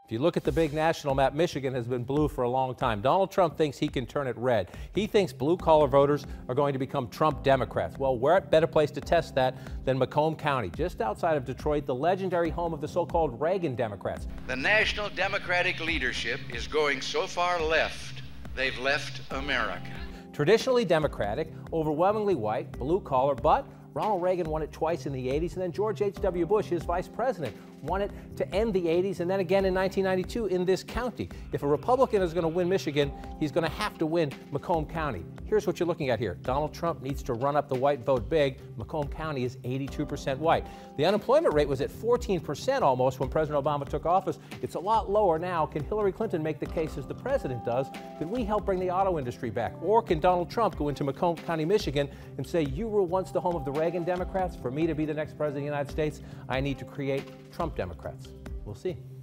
If you look at the big national map, Michigan has been blue for a long time. Donald Trump thinks he can turn it red. He thinks blue-collar voters are going to become Trump Democrats. Well, we're at a better place to test that than Macomb County, just outside of Detroit, the legendary home of the so-called Reagan Democrats. The national Democratic leadership is going so far left, they've left America. Traditionally Democratic, overwhelmingly white, blue-collar, but Ronald Reagan won it twice in the 80s, and then George H.W. Bush, his vice president, won it to end the 80s and then again in 1992 in this county. If a Republican is going to win Michigan, he's going to have to win Macomb County. Here's what you're looking at here. Donald Trump needs to run up the white vote big. Macomb County is 82% white. The unemployment rate was at 14% almost when President Obama took office. It's a lot lower now. Can Hillary Clinton make the case as the president does? Can we help bring the auto industry back? Or can Donald Trump go into Macomb County, Michigan and say, you were once the home of the Reagan Democrats. For me to be the next president of the United States, I need to create Trump Democrats. We'll see.